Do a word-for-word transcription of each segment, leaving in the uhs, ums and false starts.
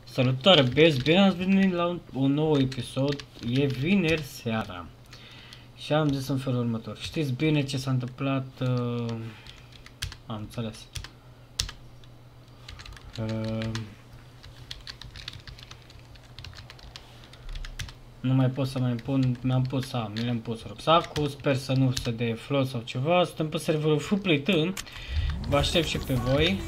Salutare, băieți, bine ați venit la un, un nou episod. E vineri seara și am zis în felul următor. Știți bine ce s-a întâmplat? Uh, am înțeles. Uh, nu mai pot să mai pun, mi-am pus, a, mi-am pus rucsacul, sper să nu se de flow sau ceva. Suntem pe serverul Fuplay T, vă aștept și pe voi.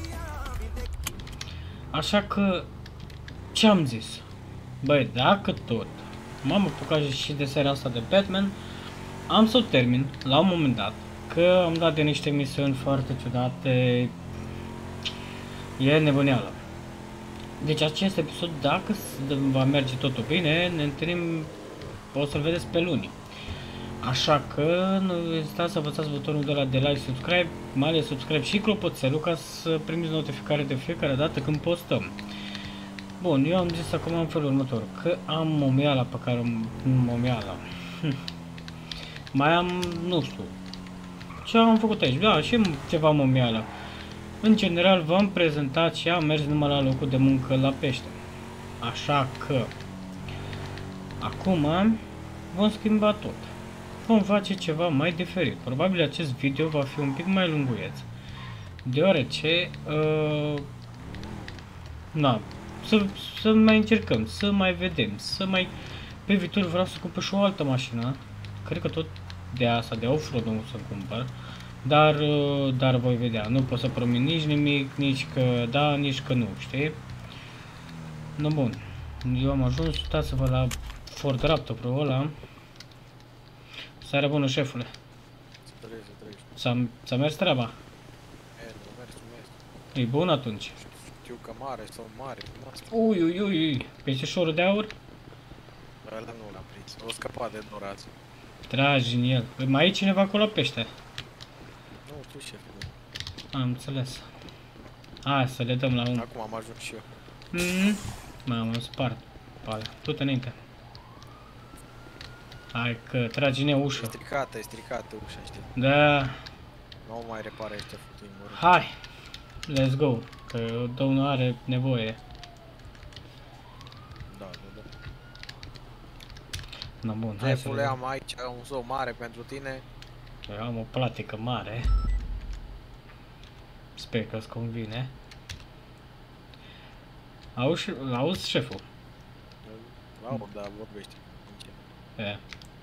Așa că, ce am zis? Băi, dacă tot m-am apucat și de seria asta de Batman, am să o termin la un moment dat, că am dat de niște misiuni foarte ciudate, e nebuneală. Deci acest episod, dacă va merge totul bine, ne întâlnim, o să-l vedeți pe luni. Așa că nu ezitați să apăsați butonul de la de like, subscribe, mai ales subscribe și clopoțelul ca să primiți notificare de fiecare dată când postăm. Bun, eu am zis acum în felul următor, că am momiala pe care o momiala. Hm. Mai am, nu știu, ce am făcut aici, da, și ceva momiala. În general v-am prezentat și am mers numai la locul de muncă la pește. Așa că, acum vom schimba tot. Vom face ceva mai diferit. Probabil acest video va fi un pic mai lunguieț, deoarece, uh, na, Să, să mai încercăm, să mai vedem, să mai... Pe viitor vreau să cumpăr și o altă mașină. Cred că tot de asta, de off-road nu să cumpăr. Dar, dar voi vedea. Nu pot să promit nici nimic, nici că da, nici că nu, știi? No, bun. Eu am ajuns, uitați-vă la Ford Raptor-ul ăla. Seară bună, șefule. S-a mers treaba? E bun atunci. Știu că mare sau mare. Ui, ui, ui, ui. Peștișorul de aur? Ăla nu l-am prins. O scăpat de dorați. Tragi în el. Mai e cineva acolo la pește? Nu, tu șeful. Am înțeles. Hai să le dăm la un... Acum am ajuns și eu. Mm-hmm. M-am spart. Pale. Du-te înainte. Hai că tragi în ușă. E stricată, e stricată ușa, știi? Da. Nu mai repare ăștia futu-i. Hai. Let's go. Că domnul are nevoie. Da, da, da. Na bun, hai să le am aici un zoo mare pentru tine. Eu am o platică mare. Sper că îți convine. Auzi, auzi șeful? Au, da, vorbește. E.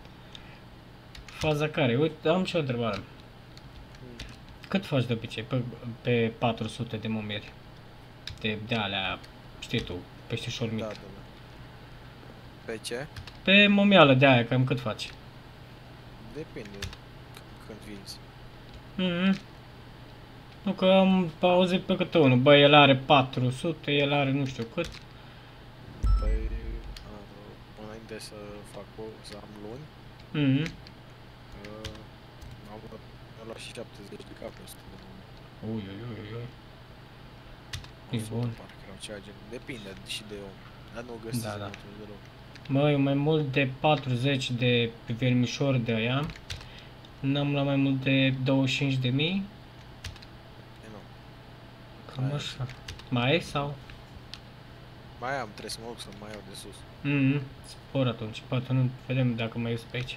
Faza care? Uite, am și o întrebare. Cât faci de obicei pe, pe patru sute de momieri? De, de alea, știi tu, peștișor mic. Da, da, da. Pe ce? Pe momială de aia, cam cât faci? Depinde când vinzi. Mhm. Nu că am auzit pe câte unul, bă, el are patru sute, el are nu știu cât. Păi, înainte să fac o, să am luni, Mhm. uh, am, am luat și șaptezeci de cap ăsta. Ui, ui, ui, ui. E bun. Parcă erau ceva gen. Depinde și de om. Dar nu găsesc Da, da. deloc. Măi, mai mult de patruzeci de vermișori de aia. N-am luat mai mult de douăzeci și cinci de mii. E, nu. Cam Mai așa. Mai ai sau? Mai am, trebuie să mă duc să mai iau de sus. Mhm. Spor atunci, poate nu vedem dacă mai ies pe aici.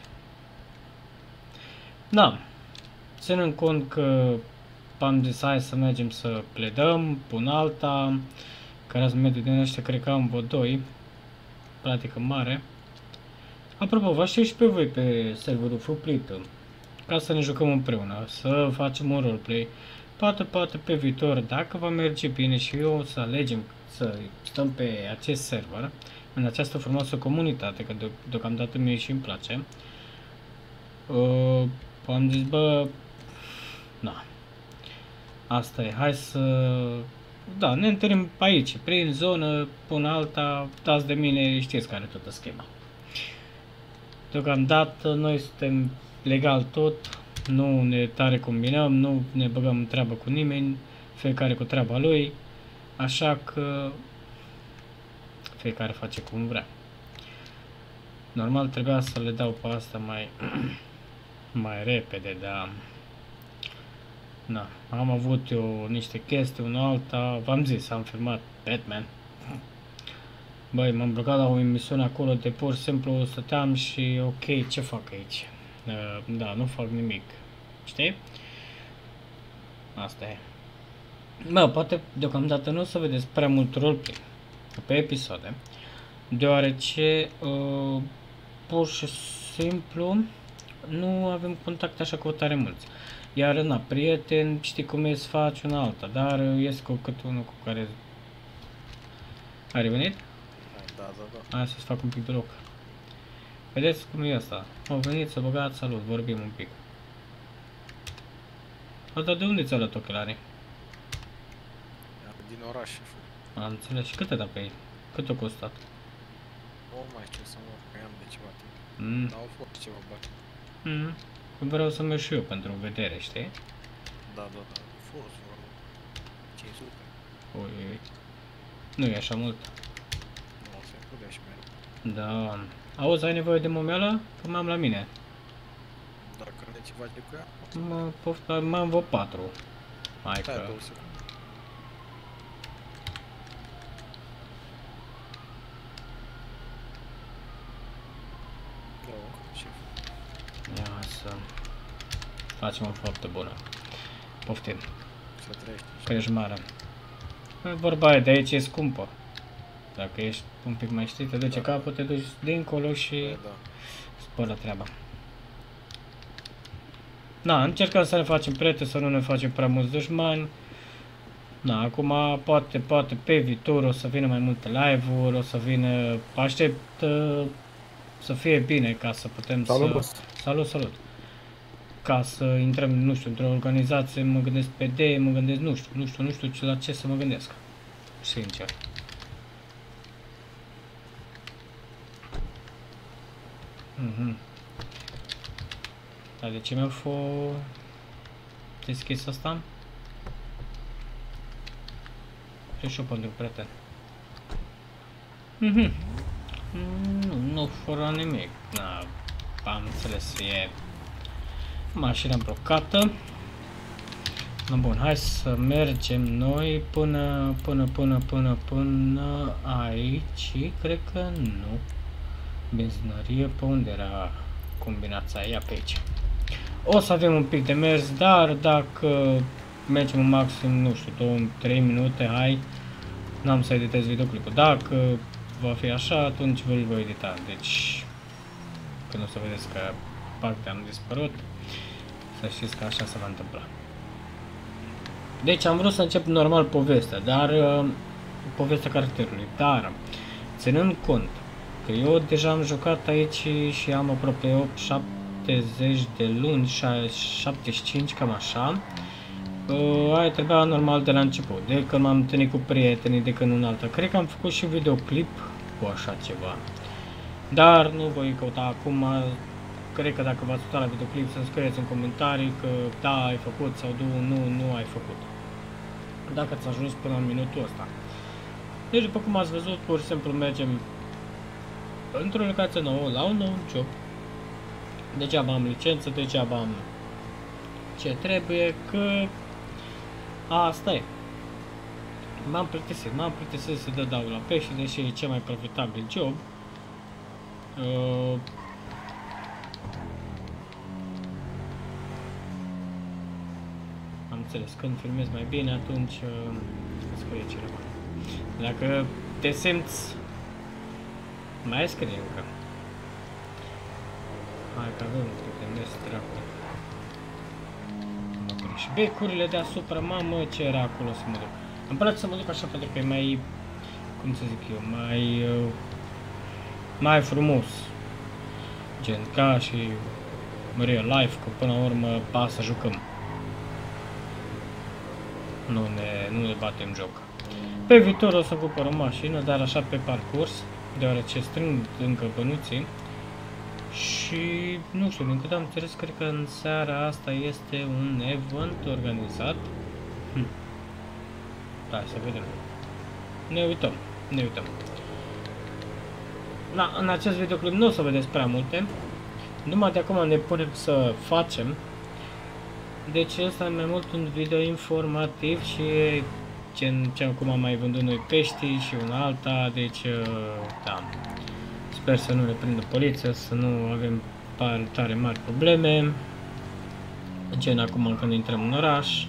Da. Ținând cont că am zis hai să mergem să pledăm, pun alta, care azi mediu din ăștia cred că am vreo doi, practică mare. Apropo, vă aștept și pe voi pe serverul Fuplay T, ca să ne jucăm împreună, să facem un roleplay. Poate, poate pe viitor, dacă va merge bine și eu să alegem să stăm pe acest server, în această frumoasă comunitate, că de deocamdată mie și îmi place. Uh, am zis, bă, na, asta e, hai să, da, ne întâlnim aici, prin zonă, până alta, dați de mine, știți care e toată schema. Deocamdată noi suntem legal tot, nu ne tare combinăm, nu ne băgăm în treabă cu nimeni, fiecare cu treaba lui, așa că fiecare face cum vrea. Normal trebuia să le dau pe asta mai mai repede, dar na, am avut eu niște chestii, una alta, v-am zis, am filmat Batman. Băi, m-am blocat la o emisiune acolo de pur și simplu stăteam și ok, ce fac aici? Uh, da, nu fac nimic. Știi? Asta e. Bă, poate deocamdată nu o să vedeți prea mult roleplay pe episoade, deoarece uh, pur și simplu nu avem contact așa cu tare mulți. Iar na, prieten, știi cum e să faci una alta, dar ies cu cât unul cu care... Ai revenit? Da, da, da. Hai să-ți fac un pic de loc. Vedeți cum e asta? Au venit să băgați, salut, vorbim un pic. Asta de unde ți-au luat ochelarii? Din oraș, șeful. Am înțeles. Și cât te da pe ei? Cât a costat? Nu mai știu să mă că am de ceva timp. Mm. Dar au fost ceva bani. Mm. Vreau să merg și eu pentru vedere, știi? Da, da, da. Au fost vreo cinci sute. Ui, ui. Nu e așa mult. Nu, se putea și mereu. Da. Auzi, ai nevoie de momeală? Că m-am la mine. Dacă nu e ceva de cu ea, Mă, pofta, m-am vreo patru. Hai stai că... două secunde. Da, șeful. Ia să... Facem o faptă bună. Poftim. Să trăiești. Creșmare. Vorba aia de aici e scumpă. Dacă ești un pic mai știi, te duce Da. capul, te duci dincolo și Da, da. spără treaba. Na, încercăm să ne facem prieteni, să nu ne facem prea mulți dușmani. Na, acum poate, poate pe viitor o să vină mai multe live-uri, o să vină, aștept uh, să fie bine ca să putem Salut, să... boss. Salut, salut! Ca să intrăm, nu știu, într-o organizație, mă gândesc pe idee, mă gândesc, nu știu, nu știu, nu știu ce, la ce să mă gândesc. Sincer. Mhm. Dar de ce mi-a fost deschis asta? Și și eu pentru prieten. Mhm. Nu, nu fără nimic. Na, am înțeles, e mașina blocată. No, bun, hai să mergem noi până, până, până, până, până aici. Cred că nu. Benzinărie, pe unde era combinația aia? Pe aici. O să avem un pic de mers, dar dacă mergem în maxim, nu știu, două trei minute, hai, n-am să editez videoclipul. Dacă va fi așa, atunci îl voi edita. Deci, când o să vedeți că partea am dispărut, să știți că așa se va întâmpla. Deci am vrut să încep normal povestea, dar uh, povestea caracterului, dar ținând cont că eu deja am jucat aici și am aproape opt șaptezeci de luni, șaptezeci și cinci, cam așa. Uh, aia trebuia normal de la început, de când m-am întâlnit cu prietenii, de când în alta. Cred că am făcut și videoclip cu așa ceva. Dar nu voi căuta acum. Cred că dacă v-ați uitat la videoclip să-mi scrieți în comentarii că da, ai făcut sau nu, nu, nu ai făcut. Dacă ați ajuns până în minutul ăsta. Deci după cum ați văzut, pur și simplu mergem într-o locație nouă, la un nou job. Degeaba am licență, degeaba am ce trebuie, că asta e. M-am plictisit, m-am plictisit să dă dau la pește, deși e cel mai profitabil job. Uh, am înțeles, când filmez mai bine, atunci uh, îți scrie cineva. Dacă te simți, mai scrie încă. Hai că avem un pic de mers, dracu. Și becurile deasupra, mamă, ce era acolo să mă duc. Îmi place să mă duc așa pentru că e mai, cum să zic eu, mai, uh, mai frumos. Gen, ca și real life, că până la urmă pa să jucăm. Nu ne, nu ne batem joc. Pe viitor o să cumpăr o mașină, dar așa pe parcurs, deoarece strâng încă bănuții. Și nu știu, din câte am înțeles, cred că în seara asta este un event organizat. Hm. Hai să vedem. Ne uităm, ne uităm. Da, în acest videoclip nu o să vedeți prea multe. Numai de acum ne punem să facem. Deci ăsta e mai mult un video informativ și gen ce acum am mai vândut noi pești și una alta, deci da. Sper să nu le prindă poliția, să nu avem tare mari probleme. Gen acum când intrăm în oraș.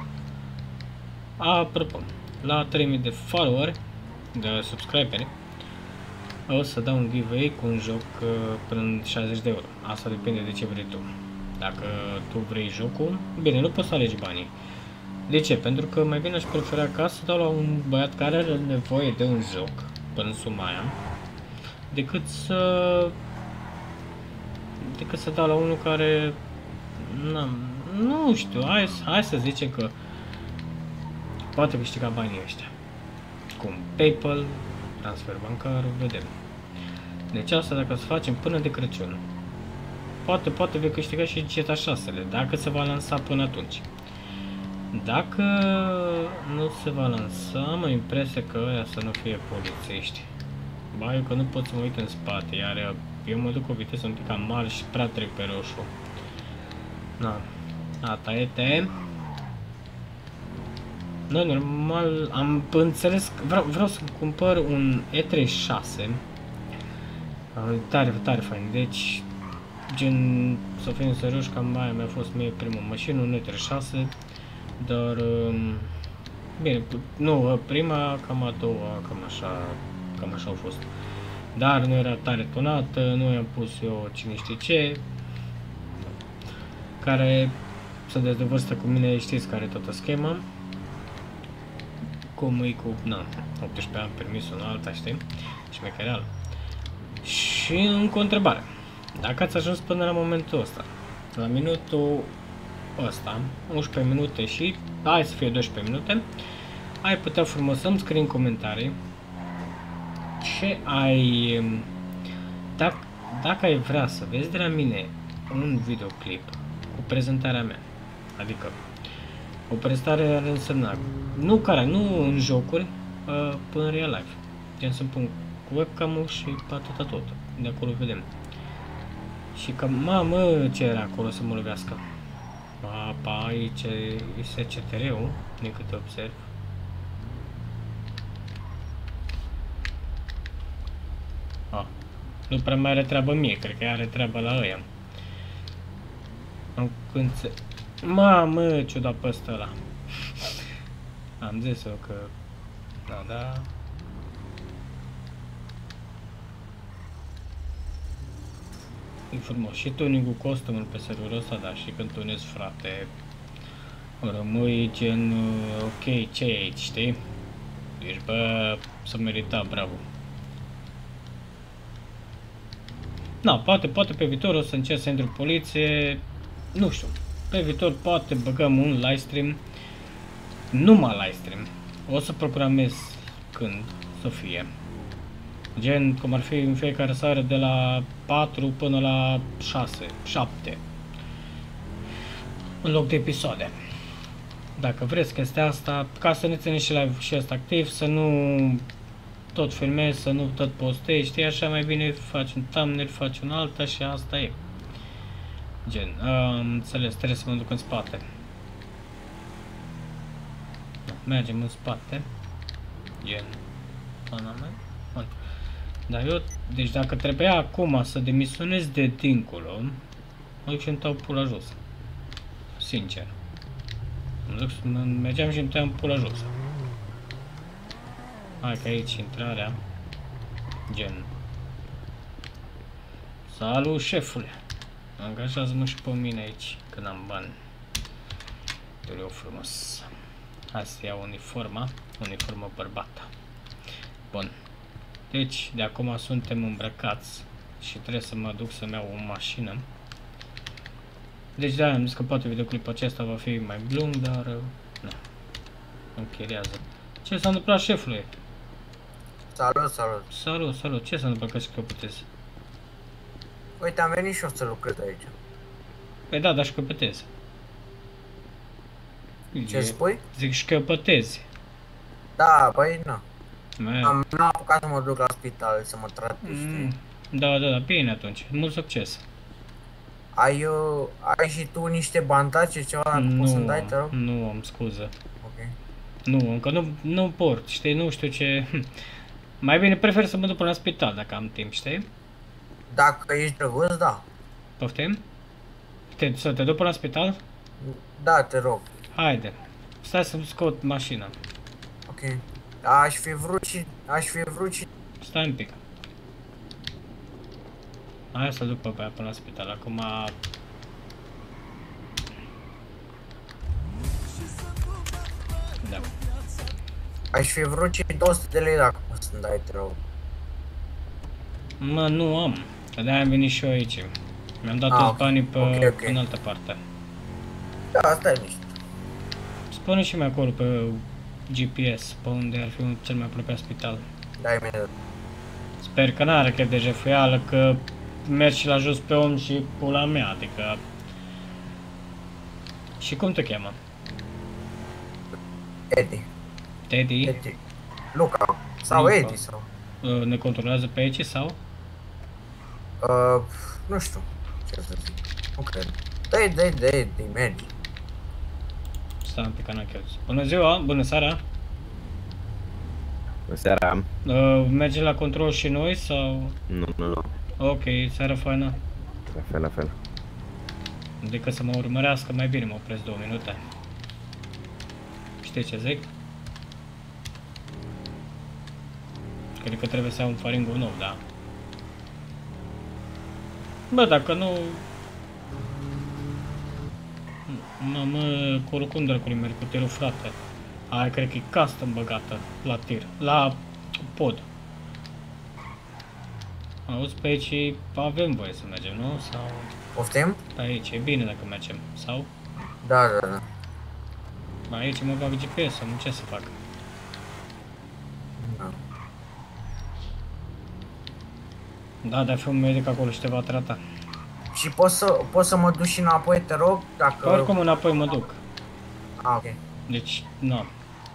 Apropo, la trei mii de follower, de subscriberi, o să dau un giveaway cu un joc până în șaizeci de euro. Asta depinde de ce vrei tu. Dacă tu vrei jocul, bine, nu poți să alegi banii. De ce? Pentru că mai bine aș prefera ca să dau la un băiat care are nevoie de un joc până în suma aia, decât să decât să dau la unul care na, nu știu, hai, hai să zicem că poate câștiga banii ăștia cu un PayPal, transfer bancar, vedem. Deci asta dacă să facem până de Crăciun, poate, poate vei câștiga și G T A șase-le, dacă se va lansa până atunci. Dacă nu se va lansa, am impresia că ăia să nu fie polițiști. Ba, eu că nu pot să mă uit în spate, iar eu mă duc cu viteză un pic cam mare și prea trec pe roșu. Na, asta este. Noi normal am înțeles, vreau, vreau să cumpăr un E treizeci și șase. Tare, tare fain, deci gen, să fim serioși, cam aia mi-a fost mie prima mașină, un E treizeci și șase. Dar, bine, nu prima, cam a doua, cam așa, cam așa au fost. Dar nu era tare tonată, nu i-am pus eu cine știe ce. Care sunteți de vârstă cu mine, știți care e toată schema. Cum e cu, na, optsprezece ani, permisul, nu alta, știi? Șmechereală. Și încă o întrebare. Dacă ați ajuns până la momentul ăsta, la minutul ăsta, unsprezece minute și hai să fie doisprezece minute, ai putea frumos să-mi scrii în comentarii ce ai, dacă, dacă ai vrea să vezi de la mine un videoclip cu prezentarea mea, adică o prezentare ar însemna, nu care, nu în jocuri, până în real life, gen să-mi pun cu webcam-ul și pe atâta tot, de acolo vedem. Și că, mamă, ce era acolo să mă lovească. Apa, aici este C T R-ul, din câte observ. Ah, nu prea mai are treabă mie, cred că are treabă la ăia. Am cânțe... Mamă, ciudat pe ăsta ăla. Am zis eu că... Da, da... E frumos. Și tuning-ul costumul pe serverul ăsta, da, și când tunezi, frate, rămâi gen, ok, ce e aici, știi? Deci, bă, să merita, bravo. Na, poate, poate pe viitor o să încerc să intru în poliție, nu știu, pe viitor poate băgăm un livestream, numai livestream, o să programez când să fie. Gen, cum ar fi în fiecare seară de la patru până la șase, șapte, în loc de episoade. Dacă vreți chestia asta, ca să ne țineți și live și ăsta activ, să nu tot filmezi, să nu tot postezi, știi, așa mai bine faci un thumbnail, faci un alta și asta e. Gen, am înțeles, trebuie să mă duc în spate. Mergem în spate. Gen, pana mea. Bun. Dar eu, deci dacă trebuia acum să demisionez de dincolo, mă duc și îmi tau pula jos. Sincer. Mă duc, mergeam și îmi tăiam pula jos. Hai că aici intrarea. Gen. Salut, șefule. Angajează-mă și pe mine aici, când am bani. Eu frumos. Hai să iau uniforma. Uniformă bărbată. Bun. Deci, de acum suntem îmbrăcați și trebuie să mă duc să-mi iau o mașină. Deci, da, am zis că poate videoclipul acesta va fi mai lung, dar nu. Închiriază. Ce s-a întâmplat, șefule? Salut, salut. Salut, salut. Ce s-a întâmplat că scăpătezi? Uite, am venit și eu să lucrez aici. Păi da, dar șcăpătezi. Ce spui? Zic șcăpătezi. Da, băi, nu. Man. Am n-am apucat să mă duc la spital să mă tratez, Mm. știi? Da, da, da, bine atunci. Mult succes. Ai, uh, ai și tu niște bandace, ceva, dacă poți să-mi dai, te rog? Nu am scuză. Ok. Nu, încă nu, nu port, știi, nu știu ce... Mai bine prefer să mă duc până la spital dacă am timp, știi? Dacă ești drăguț, da. Poftim? Te, să te duc până la spital? Da, te rog. Haide. Stai să-mi scot mașina. Ok. Aș fi vrut și... Aș fi vrut și... Stai un pic. Hai să duc pe aia până la spital. Acum... Da. Aș fi vrut și două sute de lei dacă poți să-mi dai, te rog. Mă, nu am. Că de-aia am venit și eu aici. Mi-am dat Ah, toți ok. banii pe Ok, ok. în altă parte. Da, stai niște. Spune și mie acolo pe G P S, pe unde ar fi cel mai apropiat spital. Dai imediat. Sper că n-are chef de jefuială, că mergi și la jos pe om și pula mea, adică... Și cum te cheamă? Eddie. Teddy? Eddie. Luca. Sau Luca. Eddie sau... Uh, Ne controlează pe aici sau? Uh, nu știu. Ce să zic. Nu cred. Dă-i, dă-i, dă-i, dă-i, mergi. Stai un pic, n-am chef. Bună ziua, bună seara! Bună seara. Uh, mergem la control și noi sau... Nu, nu, nu. Ok, seara faină. La fel, la fel. Decât să mă urmărească, mai bine mă opresc două minute. Știi ce zic? Cred că trebuie să iau un faringul nou, da? Bă, dacă nu... Mă, mă, cu cum dracului merg cu tirul, frate? Aia cred că e custom băgată la tir, la pod. Auzi, pe aici avem voie să mergem, nu? Sau... Poftim? Pe aici e bine dacă mergem, sau? Da, da, da. Aici mă bag G P S-ul, nu ce să fac? Da. Da, dar fi un medic acolo și te va trata. Și poți să, poți să mă duci și înapoi, te rog, dacă... Oricum înapoi mă duc. Ah, ok. Deci, nu.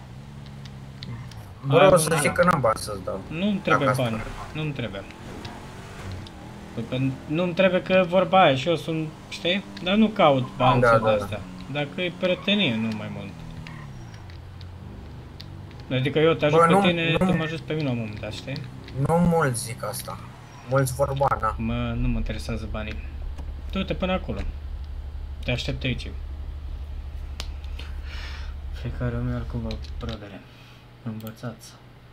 Bă, Hai, o să bă, știi că n-am bani să-ți dau. Nu-mi trebuie Dacă asta bani. Nu-mi trebuie. Pentru că nu-mi trebuie că vorba aia și eu sunt, știi? Dar nu caut bani Da, sau da, de da. astea. Dacă e prietenie, nu mai mult. Adică eu te ajut Bă, pe nu- tine, nu- tu mă ajuți pe mine la un moment dat, știi? Nu mulți zic asta. Mulți vor bani, da. Mă, nu mă interesează banii. Du-te până acolo. Te aștept aici. Fiecare om are cumva brădere. Învățați.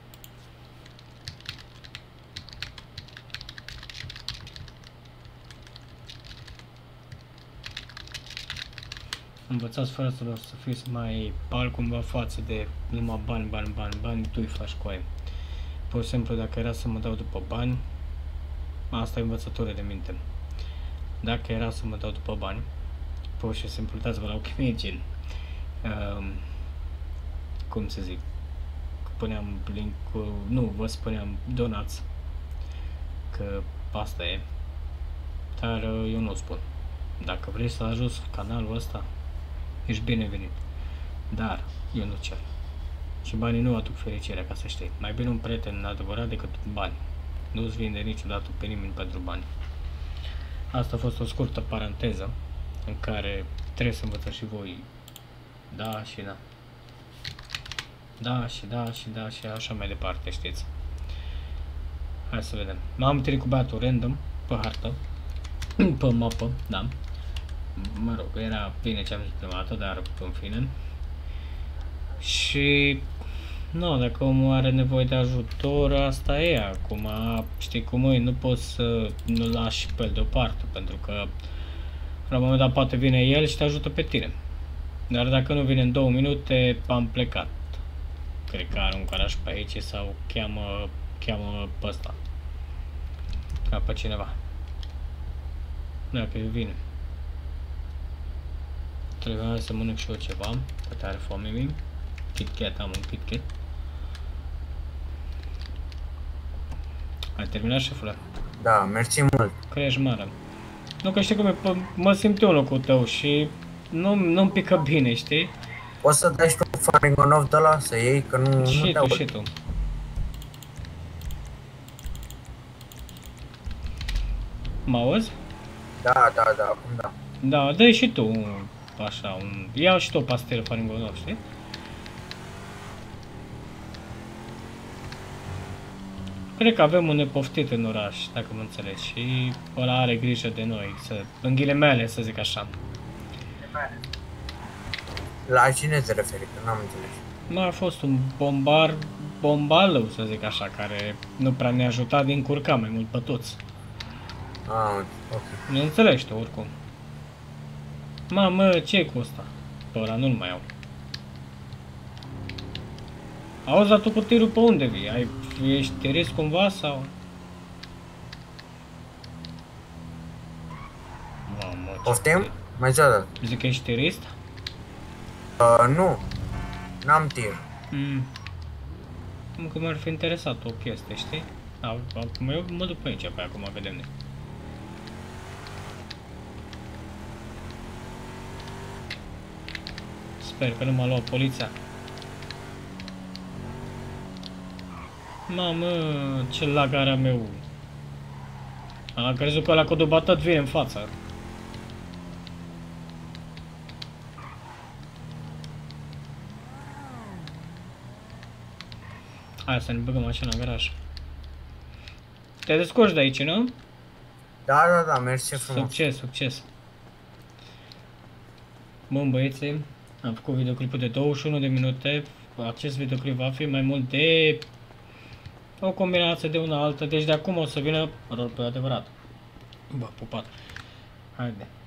Învățați fără să, să fiți mai pal cumva față de numai bani, bani, bani, bani, tu îi faci cu aia. Pur și simplu, dacă era să mă dau după bani, asta e învățătură de minte. Dacă era să mă dau după bani, pur și simplu, uitați-vă la ochii mei, gen. Um, cum să zic, puneam link-ul, nu, vă spuneam donați, că asta e, dar uh, eu nu spun. Dacă vrei să ajuți canalul ăsta, ești binevenit, dar eu nu cer. Și banii nu aduc fericirea, ca să știi. Mai bine un prieten adevărat decât bani. Nu-ți vinde niciodată pe nimeni pentru bani. Asta a fost o scurtă paranteză în care trebuie să învățați și voi da și da. Da și da și da și așa mai departe, știți. Hai să vedem. M-am întâlnit cu băiatul random pe hartă, pe mapă, da. Mă rog, era bine ce am zis prima dată, dar în fine. Și nu, dacă omul are nevoie de ajutor, asta e. Acum, știi cum e, nu poți să nu lași pe el deoparte, pentru că la un moment dat poate vine el și te ajută pe tine. Dar dacă nu vine în două minute, am plecat. Cred că are un garaj pe aici sau cheamă, cheamă pe ăsta. Ca pe cineva. Dacă vine. Trebuia să mănânc și eu ceva, că are foame mie. KitKat, am un KitKat. Ai terminat, șefule? Da, mersi mult. Crești mare. Nu, că știi cum e, mă simt eu în locul tău și nu, nu-mi pică bine, știi? Poți să dai și tu Faringonov de ăla, să iei, că nu, nu Și te tu, aud. și tu. Mă auzi? Da, da, da, acum da. Da, dă și tu un, așa, un, iau și tu o pastilă Faringonov, știi? Cred că avem un nepoftit în oraș, dacă mă înțelegi, și ăla are grijă de noi, să, în ghilimele, să zic așa. La cine te referi? Că n-am înțeles. Nu a fost un bombar, bombalău, să zic așa, care nu prea ne-a ajutat din curca mai mult pe toți. Ah, ok. Ne înțelegi tu, oricum. Mamă, ce e cu ăsta? Pe ăla nu-l mai au. Auzi, dar tu cu tirul pe unde vii? Ai, ești tirist cumva sau? Mamă, ce Poftim? tir. Mai zi o dată. Zic că ești tirist? Uh, nu. N-am tir. Mm. Cum că m-ar fi interesat o chestie, știi? A, acum eu mă duc pe aici, pe acum vedem ne. Sper că nu m-a luat poliția. Mamă, ce lag are a meu. Am crezut că ăla cu dubă tot vine în față. Hai să ne băgăm mașina în garaj. Te descurci de aici, nu? Da, da, da, mersi frumos. Succes, succes. Bun, băieții, am făcut videoclipul de douăzeci și unu de minute. Acest videoclip va fi mai mult de o combinație de una altă, deci de acum o să vină rol pe adevărat. Bă, pupat. Haide.